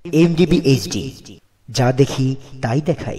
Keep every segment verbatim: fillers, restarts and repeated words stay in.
MDB HD, যা দেখি তাই দেখাই।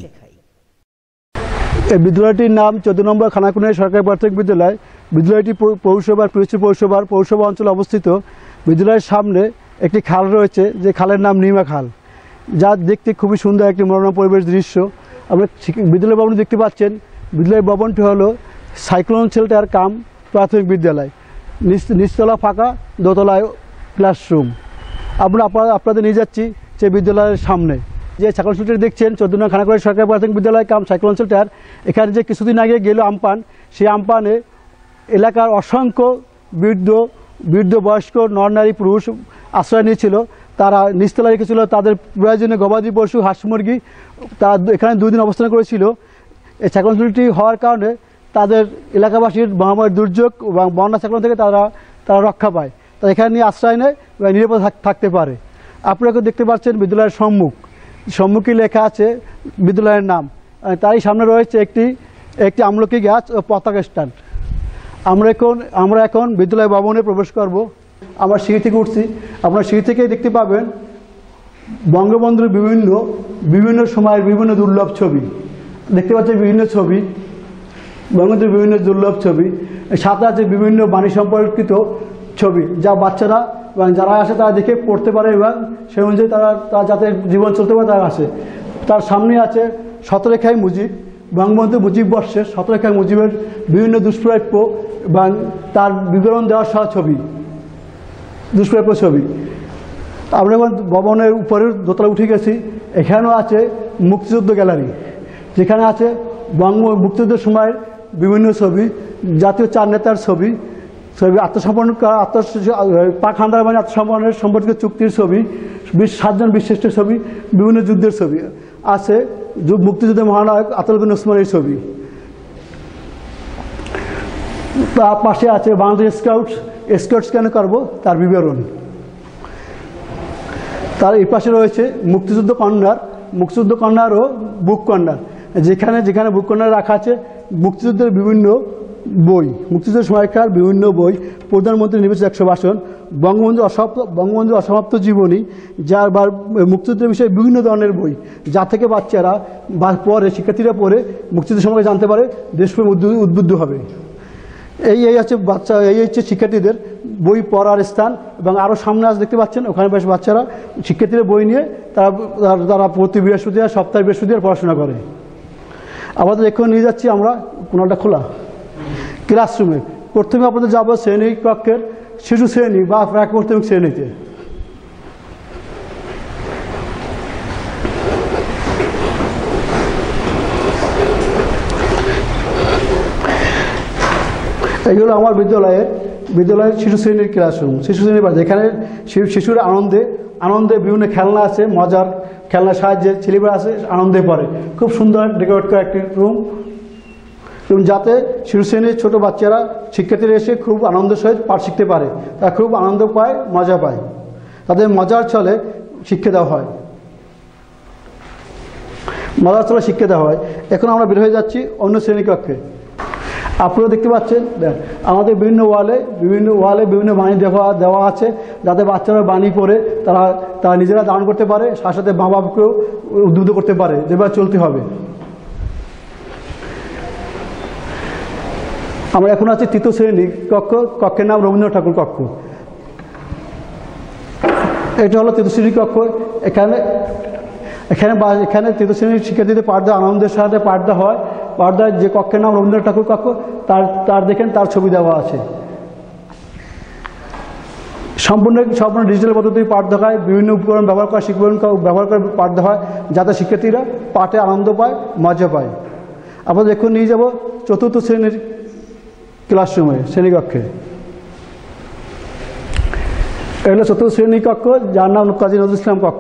এই বিদ্যালয়টির নাম চোদ্দ নম্বর খানাকুনিয়া সরকারি প্রাথমিক বিদ্যালয়। বিদ্যালয়টি পৌরসভার পিরোজপুর পৌরসভার পৌরসভা অঞ্চলে অবস্থিত। বিদ্যালয়ের সামনে একটি খাল রয়েছে, যে খালের নাম নিমা খাল, যা দেখতে খুবই সুন্দর একটি মনোরম পরিবেশ দৃশ্য। আমরা বিদ্যালয় ভবন দেখতে পাচ্ছেন। বিদ্যালয় ভবনটি হলো সাইক্লোন শেল্টার কাম প্রাথমিক বিদ্যালয়। নিচতলা ফাঁকা, দোতলায় ক্লাসরুম। আমরা আপনাদের নিয়ে যাচ্ছি সেই বিদ্যালয়ের সামনে। যে সাইক্লোন শেল্টার দেখছেন চোদ্দ নং খানাকুনিয়া সরকারি প্রাথমিক বিদ্যালয় কাম সাইক্লোন শেল্টার, এখানে যে কিছুদিন আগে গেল আমপান, সেই আমপানে এলাকার অসংখ্য বৃদ্ধ বৃদ্ধ বয়স্ক নর নারী পুরুষ আশ্রয় নিয়েছিল। তারা নিচতলা রেখেছিল তাদের প্রয়োজনীয় গবাদি পশু, হাঁস মুরগি। তারা এখানে দুই দিন অবস্থান করেছিল। এই সাইক্লোন শেল্টারটি হওয়ার কারণে তাদের এলাকাবাসীর মহামারী দুর্যোগ এবং বন্যা সাইক্লোন থেকে তারা তারা রক্ষা পায়। তারা এখানে নিয়ে আশ্রয় নেয় এবং নিরাপদ থাকতে পারে। আপনারা দেখতে পাচ্ছেন বিদ্যালয়ের সম্মুখ সম্মুখে লেখা আছে বিদ্যালয়ের নাম। তারই সামনে রয়েছে একটি একটি আমলকি গাছ ও পতাকা স্ট্যান্ড। আমরা এখন আমরা এখন বিদ্যালয় ভবনে প্রবেশ করব। আমরা সিঁড়ি থেকে উঠছি। আপনারা সিঁড়ি থেকেই দেখতে পাবেন বঙ্গবন্ধুর বিভিন্ন বিভিন্ন সময়ের বিভিন্ন দুর্লভ ছবি দেখতে পাচ্ছেন। বিভিন্ন ছবি বঙ্গবন্ধুর বিভিন্ন দুর্লভ ছবি, সাথে আছে বিভিন্ন বাণী সম্পর্কিত ছবি, যা বাচ্চারা এবং যারা আসে তারা দেখে পড়তে পারে এবং সেই অনুযায়ী তারা তারা যাতে জীবন চলতে পারে তারা আসে। তার সামনে আছে শতরেখায় মুজিব, বঙ্গবন্ধু মুজিব বর্ষের শতরেখায় মুজিবের বিভিন্ন দুষ্প্রাপ্য এবং তার বিবরণ দেওয়ার সহ ছবি, দুষ্প্রাপ্য ছবি। আমরা এখন ভবনের উপরের দোতলা উঠে গেছি। এখানেও আছে মুক্তিযুদ্ধ গ্যালারি, যেখানে আছে বঙ্গ মুক্তিযুদ্ধের সময়ের বিভিন্ন ছবি, জাতীয় চার নেতার ছবি ছবি আত্মসমর্পণ করা আত্ম পাক হামলার মানে আত্মসমর্পণের সম্পর্কিত চুক্তির ছবি, সাতজন বিশিষ্ট ছবি, বিভিন্ন যুদ্ধের ছবি আছে। মুক্তিযুদ্ধের মহানায়ক আতাউদ্দিন ওসমানের ছবি। তার পাশে আছে বাংলাদেশ স্কাউট স্কাউটস কেন করবো তার বিবরণ। তার এই পাশে রয়েছে মুক্তিযুদ্ধ কর্নার, মুক্তিযুদ্ধ কর্নার ও বুক কর্নার, যেখানে যেখানে বুক কর্নার রাখা আছে মুক্তিযুদ্ধের বিভিন্ন বই, মুক্তিযুদ্ধের সময়কার বিভিন্ন বই, প্রধানমন্ত্রী নির্বাচিত একশো ভাষণ, বঙ্গবন্ধু অসমাপ্ত বঙ্গবন্ধু অসমাপ্ত জীবনী, যার বা মুক্তিযুদ্ধের বিষয়ে বিভিন্ন ধরনের বই, যা থেকে বাচ্চারা বা পরে শিক্ষার্থীরা পড়ে মুক্তিযুদ্ধের সম্পর্কে জানতে পারে, দেশপ্রেম উদ্বুদ্ধ হবে। এই এই হচ্ছে বাচ্চা এই হচ্ছে শিক্ষার্থীদের বই পড়ার স্থান। এবং আরও সামনে আজ দেখতে পাচ্ছেন ওখানে বেশ বাচ্চারা শিক্ষার্থীদের বই নিয়ে তারা তারা প্রতি বৃহস্পতিবার সপ্তাহে বৃহস্পতিবার পড়াশোনা করে। আমাদের এখন নিয়ে যাচ্ছি আমরা কোনটা খোলা ক্লাসরুমে। প্রথমে আপনাদের যাবো শ্রেণী কক্ষের শিশু শ্রেণী বা প্রাক প্রাথমিক শ্রেণীতে। এইগুলো আমার বিদ্যালয়ের বিদ্যালয়ের শিশু শ্রেণীর ক্লাসরুম, শিশু শ্রেণীর বাড়ি, যেখানে শিশুরা আনন্দে আনন্দে বিভিন্ন খেলনা আছে, মজার খেলনার সাহায্যে ছেলেমেয়েরা আছে আনন্দে পড়ে। খুব সুন্দর ডেকোরেট করা একটি রুম, এবং যাতে শিশু শ্রেণীর ছোটো বাচ্চারা শিক্ষার্থীরা এসে খুব আনন্দের সহিত পাঠ শিখতে পারে, তারা খুব আনন্দ পায়, মজা পায়, তাদের মজার ছলে শিক্ষা দেওয়া হয় মজার ছলে শিক্ষা দেওয়া হয়। এখন আমরা বের হয়ে যাচ্ছি অন্য শ্রেণীকক্ষে। আপনারা দেখতে পাচ্ছেন আমাদের বিভিন্ন ওয়ালে বিভিন্ন ওয়ালে বিভিন্ন বাণী দেওয়া দেওয়া আছে, যাতে বাচ্চারা বাণী পড়ে তারা তারা নিজেরা দান করতে পারে, সাথে সাথে মা বাবাকেও উদ্বুদ্ধ করতে পারে যেভাবে চলতে হবে। আমরা এখন আছি তৃতীয় শ্রেণী কক্ষ, কক্ষের নাম রবীন্দ্রনাথ ঠাকুর কক্ষ। এটা হলো তৃতীয় শ্রেণী কক্ষ। এখানে এখানে এখানে তৃতীয় শ্রেণীর শিক্ষার্থীদের পাঠ দেওয়া আনন্দের সাথে পাঠ দেওয়া হয়। পাঠ দেওয়ার যে কক্ষের নাম রবীন্দ্রনাথ ঠাকুর কক্ষ, তার তার দেখেন তার ছবি দেওয়া আছে। সম্পূর্ণ সম্পূর্ণ ডিজিটাল পদ্ধতিতে পাঠ দেওয়া হয়, বিভিন্ন উপকরণ ব্যবহার করা শিক্ষকগণ ব্যবহার করে পাঠ দেওয়া হয়, যাতে শিক্ষার্থীরা পাঠে আনন্দ পায়, মজা পায়। আমরা এখন নিয়ে যাব চতুর্থ শ্রেণীর ক্লাসরুমে শ্রেণীকক্ষে। এগুলো চতুর্থ শ্রেণী কক্ষ, যার নাম কাজী নজরুল ইসলাম কক্ষ।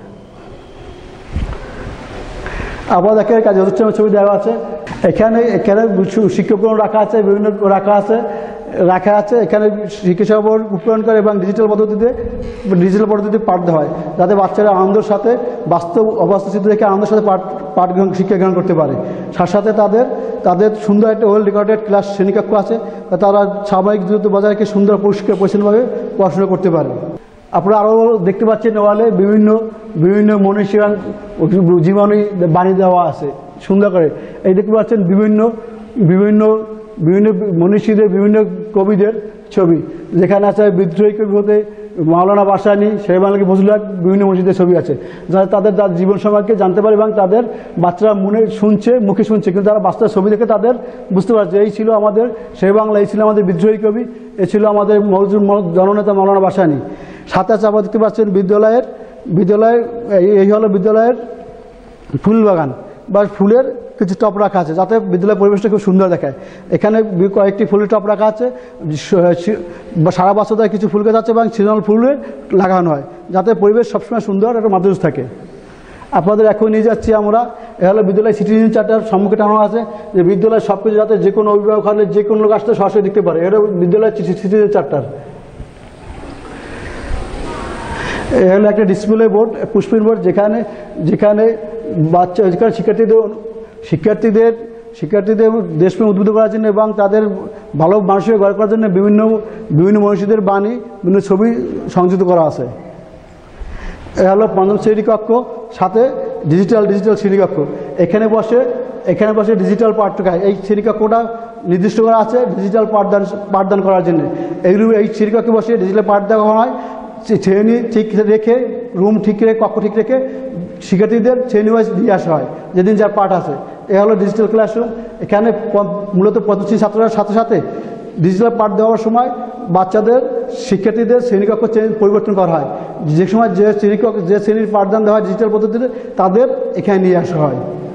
আবার দেখেন কাজী নজরুল ইসলামের ছবি দেওয়া আছে। এখানে এখানে শিক্ষকগণ রাখা আছে, বিভিন্ন রাখা আছে রাখা আছে এখানে শিক্ষা উপকরণ করে এবং ডিজিটাল পদ্ধতিতে ডিজিটাল পদ্ধতিতে পাঠ দেওয়া হয়, যাতে বাচ্চারা আনন্দের সাথে বাস্তব অবাস্তব চিত্র দেখে আনন্দের সাথে পাঠ পাঠ গ্রহণ শিক্ষা গ্রহণ করতে পারে। সাথে সাথে তাদের তাদের সুন্দর একটা ওয়েল রেকর্ডেড ক্লাস শ্রেণীকক্ষ আছে, তারা সাময়িক দূরত্ব বজায় রেখে সুন্দর পরিষ্কার পরিচ্ছন্নভাবে পড়াশোনা করতে পারে। আপনারা আরও দেখতে পাচ্ছেন ওয়ালে বিভিন্ন বিভিন্ন মনীষীগণ জীবনী বাণী দেওয়া আছে সুন্দর করে। এই দেখতে পাচ্ছেন বিভিন্ন বিভিন্ন বিভিন্ন মনীষীদের বিভিন্ন কবিদের ছবি, যেখানে আছে বিদ্রোহী কবি হতে মাওলানা ভাসানী, শের বাংলা ফজলুল, বিভিন্ন মনীষীদের ছবি আছে, যারা তাদের তার জীবন সম্পর্কে জানতে পারে এবং তাদের বাচ্চারা মনে শুনছে, মুখে শুনছে, কিন্তু তারা বাস্তব ছবি দেখে তাদের বুঝতে পারছে এই ছিল আমাদের শের বাংলা, এই ছিল আমাদের বিদ্রোহী কবি, এ ছিল আমাদের মৌজুদ জননেতা মাওলানা ভাসানী। সাথে আছে আবার দেখতে পাচ্ছেন বিদ্যালয়ের বিদ্যালয়ের এই হলো বিদ্যালয়ের ফুল বাগান বা ফুলের কিছু টপ রাখা আছে, যাতে বিদ্যালয়ের পরিবেশটা খুব সুন্দর দেখায়। এখানে কয়েকটি ফুলের টপ রাখা আছে, সারা বছর ধরে কিছু ফুল গাছ আছে এবং সিজনাল ফুলের লাগানো হয়, যাতে পরিবেশ সবসময় সুন্দর একটা মাধুর্য থাকে। আপনাদের এখন নিয়ে যাচ্ছি আমরা, এ হলো বিদ্যালয় সিটিজেন চার্টার সম্মুখে টানানো আছে, যে বিদ্যালয়ের সব কিছু যাতে যে কোনো অভিভাবক হলে যে কোনো লোক আসলে সরাসরি দেখতে পারে, এটা বিদ্যালয়ের সিটিজেন চার্টার। এ হলো একটা ডিসপ্লে বোর্ড, পুষ্পিন বোর্ড, যেখানে যেখানে বাচ্চা যেখানে শিক্ষার্থীদের শিক্ষার্থীদের শিক্ষার্থীদের দেশপ্রেম উদ্বুদ্ধ করার জন্য এবং তাদের ভালো মানুষের গড়ে করার জন্য বিভিন্ন বিভিন্ন মনীষীদের বাণী, বিভিন্ন ছবি সংযুক্ত করা আছে। এ হলো পঞ্চম শ্রেণীকক্ষ, সাথে ডিজিটাল ডিজিটাল শ্রেণীকক্ষ। এখানে বসে এখানে বসে ডিজিটাল পাঠ খায়। এই শ্রেণীকক্ষটা নির্দিষ্ট করা আছে ডিজিটাল পাঠদান পাঠদান করার জন্য। এইগুলো এই শ্রেণীকক্ষে বসে ডিজিটাল পাঠ দেওয়া হয়, শ্রেণী ঠিক রেখে, রুম ঠিক রেখে, কক্ষ ঠিক রেখে শিক্ষার্থীদের শ্রেণী ওয়াইজ দিয়ে আসা হয় যেদিন যার পাঠ আছে। এ হলো ডিজিটাল ক্লাসরুম। এখানে মূলত পঁচিশ ছাত্রদের সাথে সাথে ডিজিটাল পাঠ দেওয়ার সময় বাচ্চাদের শিক্ষার্থীদের শ্রেণীকক্ষ পরিবর্তন করা হয়, যে সময় যে শ্রেণীকক্ষ যে শ্রেণীর পাঠদান দেওয়া হয় ডিজিটাল পদ্ধতিতে তাদের এখানে নিয়ে আসা হয়।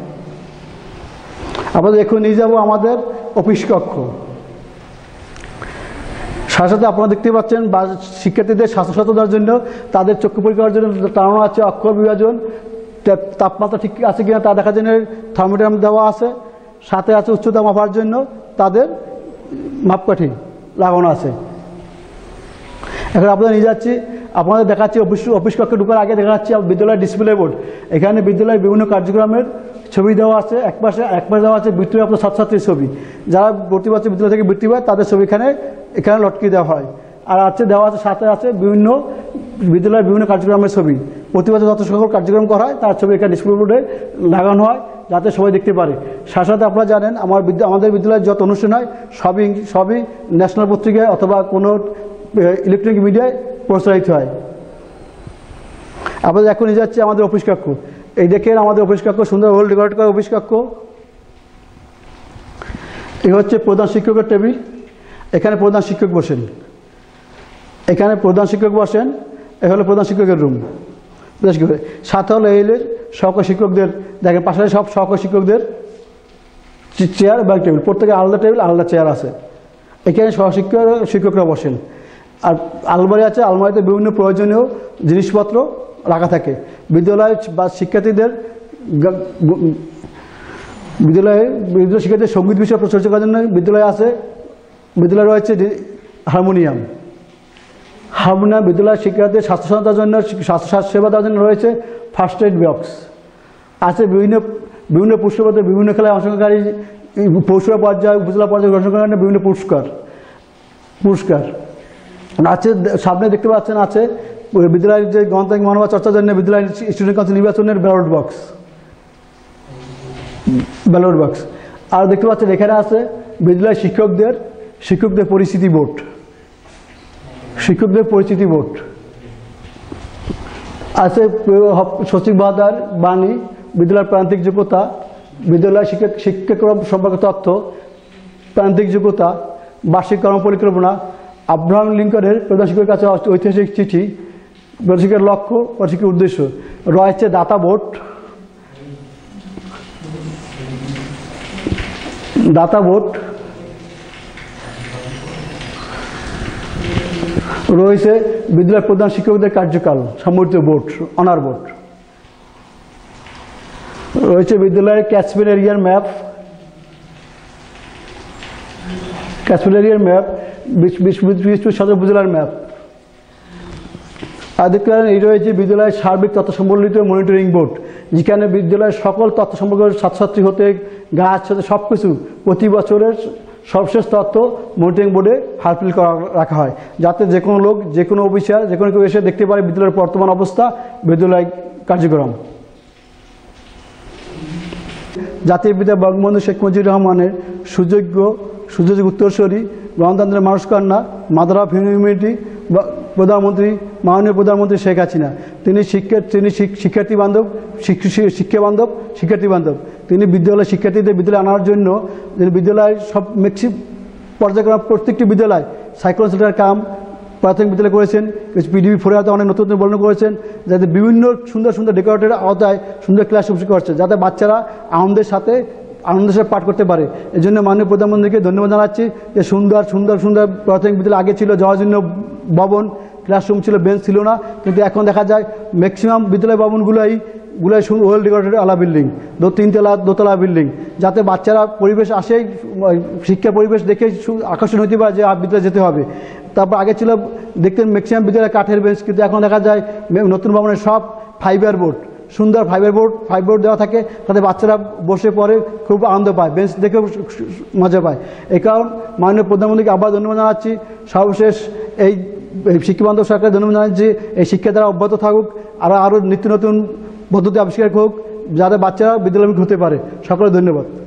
আমাদের এখন নিয়ে যাব আমাদের অফিস কক্ষ। সাথে সাথে আপনারা দেখতে পাচ্ছেন শিক্ষার্থীদের স্বাস্থ্যসচেতনতার জন্য তাদের চক্ষু পরীক্ষার জন্য টানানো আছে অক্ষর বিভাজন, তাপমাত্রা ঠিক আছে কিনা তা দেখার জন্য থার্মোমিটার দেওয়া আছে, সাথে আছে উচ্চতা মাপার জন্য তাদের মাপকাঠি লাগানো আছে। এখন আপনাদের নিয়ে যাচ্ছি, আপনাদের দেখাচ্ছি অফিস অফিস কক্ষে ঢোকার আগে দেখা যাচ্ছে বিদ্যালয়ের ডিসপ্লে বোর্ড। এখানে বিদ্যালয়ের বিভিন্ন কার্যক্রমের ছবি দেওয়া আছে, এক পাশে এক পাশে দেওয়া আছে বৃত্তিপ্রাপ্ত ছাত্রছাত্রীর ছবি, যারা ভর্তি পাচ্ছে বিদ্যালয় থেকে বৃত্তি পায় তাদের ছবি এখানে এখানে লটকিয়ে দেওয়া হয়। আর আছে দেওয়া আছে সাথে আছে বিভিন্ন বিদ্যালয়ের বিভিন্ন কার্যক্রমের ছবি, প্রতি বছর যত সকল কার্যক্রম করা হয় তার ছবি এখানে ডিসপ্লে বোর্ডে লাগানো হয়, যাতে সবাই দেখতে পারে। সাথে সাথে আপনারা জানেন আমার আমাদের বিদ্যালয়ের যত অনুষ্ঠান হয় সবই সবই ন্যাশনাল পত্রিকায় অথবা কোনো ইলেকট্রনিক মিডিয়ায় প্রচারিত হয়। আপনাদের এখন নিয়ে যাচ্ছে আমাদের অফিস কক্ষ। এই দেখেন আমাদের অফিস কক্ষ, সুন্দর ওয়েল ডেকোরেট করা অফিস কক্ষ। এই হচ্ছে প্রধান শিক্ষকের টেবিল, এখানে প্রধান শিক্ষক বসেন, এখানে প্রধান শিক্ষক বসেন। এ হলো প্রধান শিক্ষকের রুম। সাথে হলো এই সহকারী শিক্ষকদের, দেখেন পাশাপাশি সব সহকারী শিক্ষকদের চেয়ার বা টেবিল, প্রত্যেকে আলাদা টেবিল আলাদা চেয়ার আছে। এখানে সহশিক্ষক শিক্ষকরা বসেন। আর আলমারি আছে, আলমারিতে বিভিন্ন প্রয়োজনীয় জিনিসপত্র রাখা থাকে। বিদ্যালয়ের বা শিক্ষার্থীদের বিদ্যালয়ে বিদ্যালয় শিক্ষার্থীদের সঙ্গীত বিষয় প্রচর্চা করার জন্য বিদ্যালয়ে আছে বিদ্যালয়ে রয়েছে হারমোনিয়াম। হারমোনিয়াম বিদ্যালয়ের শিক্ষার্থীদের স্বাস্থ্যসচেতনতার জন্য স্বাস্থ্য সেবা দেওয়ার জন্য রয়েছে ফার্স্ট এইড বক্স আছে। বিভিন্ন বিভিন্ন পুরস্কার, বিভিন্ন খেলায় অংশগ্রহণকারী পৌরসভা পর্যায়ে উপজেলা পর্যায়ে অংশগ্রহণকারী বিভিন্ন পুরস্কার পুরস্কার আছে। সামনে দেখতে পাচ্ছেন আছে বিদ্যালয়ের যে গণতান্ত্রিক মনোভাব চর্চার জন্য বিদ্যালয়ের স্টুডেন্ট কাউন্সিল নির্বাচনের ব্যালট বক্স ব্যালট বক্স আর দেখতে পাচ্ছেন এখানে আছে বিদ্যালয়ের শিক্ষকদের শিক্ষকদের পরিচিতি বোর্ড শিক্ষকদের পরিচিতি বোর্ড আছে। সচিব বাহাদার বাণী, বিদ্যালয়ের প্রান্তিক যোগ্যতা, বিদ্যালয় শিক্ষক শিক্ষাক্রম সম্পর্কে তথ্য, প্রান্তিক যোগ্যতা, বার্ষিক কর্ম পরিকল্পনা, আব্রাহাম লিঙ্কনের প্রধান শিক্ষকের কাছে ঐতিহাসিক চিঠি, প্রধান শিক্ষকের লক্ষ্য, প্রধান শিক্ষকের উদ্দেশ্য, রয়েছে দাতা বোর্ড দাতা বোর্ড রয়েছে বিদ্যালয়ের প্রধান শিক্ষকদের কার্যকাল সম্বলিত বোর্ড, অনার বোর্ড রয়েছে। বিদ্যালয়ের ক্যাচমেন্ট এরিয়ার ম্যাপ ক্যাচমেন্ট এরিয়ার ম্যাপ সদর উপজেলার ম্যাপ। আর দেখতে পারেন এই রয়েছে বিদ্যালয়ের সার্বিক তথ্য সম্বলিত মনিটরিং বোর্ড, যেখানে বিদ্যালয়ের সকল তথ্য সম্পর্কে ছাত্রছাত্রী হতে গাছ হতে সব কিছু প্রতি বছরের সর্বশেষ তথ্য মনিটরিং বোর্ডে হালফিল করা রাখা হয়, যাতে যে কোনো লোক, যে কোনো অফিসার, যে কোনো কেউ এসে দেখতে পারে বিদ্যালয়ের বর্তমান অবস্থা, বিদ্যালয় কার্যক্রম। জাতির পিতা বঙ্গবন্ধু শেখ মুজিবুর রহমানের সুযোগ্য সুযোগ্য উত্তরসূরি, গণতন্ত্রের মানুষকন্যা, মাদার অফ হিউম্যানিটি প্রধানমন্ত্রী মাননীয় প্রধানমন্ত্রী শেখ হাসিনা। তিনি শিক্ষা তিনি শিক্ষার্থী বান্ধব শিক্ষা বান্ধব শিক্ষার্থী বান্ধব তিনি বিদ্যালয় শিক্ষার্থীদের বিদ্যালয়ে আনার জন্য বিদ্যালয়ের সব ম্যাক্সিম পর্যায়ক্রম প্রত্যেকটি বিদ্যালয় সাইক্লোন সেন্টার কাম প্রাথমিক বিদ্যালয় করেছেন। পিডিবি ফোরে আওতায় অনেক নতুন নতুন বর্ণনা করেছেন, যাতে বিভিন্ন সুন্দর সুন্দর ডেকোরেটের আওতায় সুন্দর ক্লাসরুম করছে, যাতে বাচ্চারা আনন্দের সাথে আনন্দের সাথে পাঠ করতে পারে। এই জন্য মাননীয় প্রধানমন্ত্রীকে ধন্যবাদ জানাচ্ছি যে সুন্দর সুন্দর সুন্দর প্রাথমিক বিদ্যালয় আগে ছিল জরাজীর্ণ ভবন, ক্লাসরুম ছিল, বেঞ্চ ছিল না, কিন্তু এখন দেখা যায় ম্যাক্সিমাম বিদ্যালয় ভবনগুলোই গুলাই ওয়েল ডেকোরেটেড আলা বিল্ডিং, দো তিনতলা দোতলা বিল্ডিং, যাতে বাচ্চারা পরিবেশ আসেই শিক্ষা পরিবেশ দেখে আকর্ষণ হতে পারে যে বিদ্যালয়ে যেতে হবে। তারপর আগে ছিল দেখতেন ম্যাক্সিমাম বিদ্যালয়ে কাঠের বেঞ্চ, কিন্তু এখন দেখা যায় নতুন ভবনের সব ফাইবার বোর্ড, সুন্দর ফাইবার বোর্ড ফাইভ বোর্ড দেওয়া থাকে, তাতে বাচ্চারা বসে পড়ে খুব আনন্দ পায়, বেঞ্চ দেখেও মজা পায়। এই কারণ মাননীয় প্রধানমন্ত্রীকে আবার ধন্যবাদ জানাচ্ছি। সর্বশেষ এই শিক্ষাবান্ধব সরকার ধন্যবাদ জানাচ্ছি, এই শিক্ষা দ্বারা অব্যাহত থাকুক, আর আরও নিত্য নতুন পদ্ধতি আবিষ্কার হোক, যাতে বাচ্চারা বিদ্যালয়মুখী হতে পারে। সকলে ধন্যবাদ।